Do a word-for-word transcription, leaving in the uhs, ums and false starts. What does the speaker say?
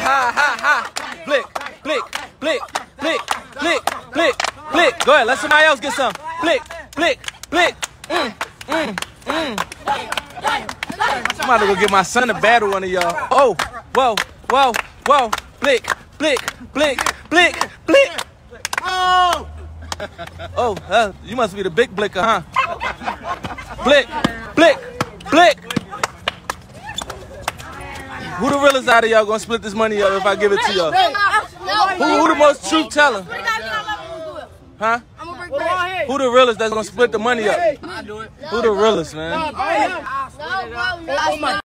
ha, ha, ha. Blick, Blick, Blick, Blick, Blick, Blick, Blick. Go ahead, let somebody else get some. Blick, Blick, Blick. Mm, mm, mm. I'm about to go get my son to battle one of y'all. Oh, whoa, whoa, whoa. Blick, Blick, Blick, Blick, Blick. Oh, oh, uh, you must be the big blicker, huh? Blick, Blick, Blick. Who the realest out of y'all gonna split this money up if I give it to y'all? Who, who the most truth teller? Huh? Who the realest that's gonna split the money up? Who the realest, man?